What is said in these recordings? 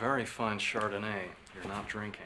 very fine Chardonnay you're not drinking.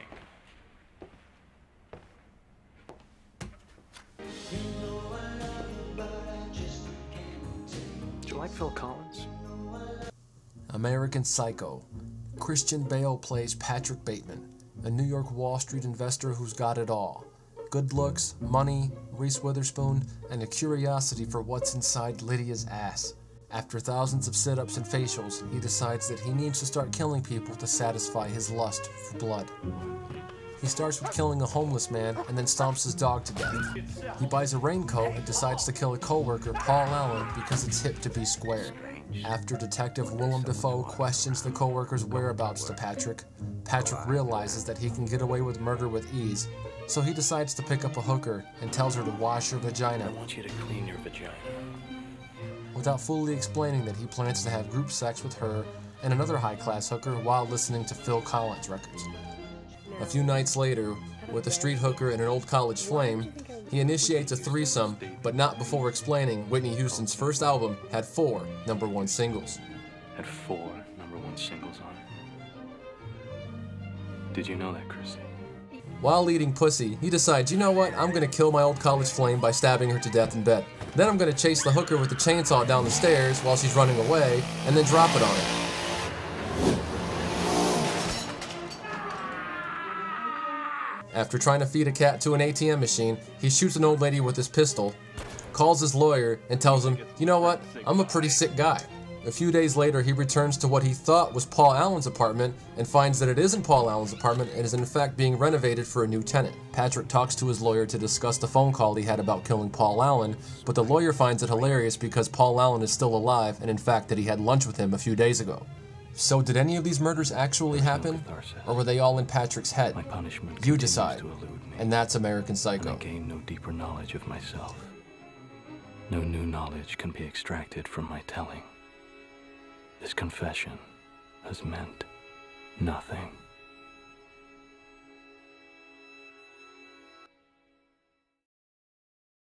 Do you like Phil Collins? American Psycho. Christian Bale plays Patrick Bateman, a New York Wall Street investor who's got it all. Good looks, money, Reese Witherspoon, and a curiosity for what's inside Lydia's ass. After thousands of sit-ups and facials, he decides that he needs to start killing people to satisfy his lust for blood. He starts with killing a homeless man and then stomps his dog to death. He buys a raincoat and decides to kill a co-worker, Paul Allen, because it's hip to be square. After Detective Willem Dafoe questions the co-worker's whereabouts to Patrick, Patrick realizes that he can get away with murder with ease, so he decides to pick up a hooker and tells her to wash her vagina. I want you to clean your vagina. Without fully explaining that he plans to have group sex with her and another high-class hooker while listening to Phil Collins records. A few nights later, with a street hooker and an old college flame, he initiates a threesome, but not before explaining Whitney Houston's first album had 4 #1 singles. Had 4 #1 singles on it. Did you know that, Chrissy? While eating pussy, he decides, you know what, I'm gonna kill my old college flame by stabbing her to death in bed. Then I'm gonna chase the hooker with the chainsaw down the stairs while she's running away, and then drop it on her. After trying to feed a cat to an ATM machine, he shoots an old lady with his pistol, calls his lawyer, and tells him, you know what, I'm a pretty sick guy. A few days later, he returns to what he thought was Paul Allen's apartment and finds that it isn't Paul Allen's apartment and is in fact being renovated for a new tenant. Patrick talks to his lawyer to discuss the phone call he had about killing Paul Allen, but the lawyer finds it hilarious because Paul Allen is still alive and in fact that he had lunch with him a few days ago. So did any of these murders actually happen, or were they all in Patrick's head? My punishment You decide, to elude me, and that's American Psycho. I gain no deeper knowledge of myself. No new knowledge can be extracted from my telling. This confession has meant nothing.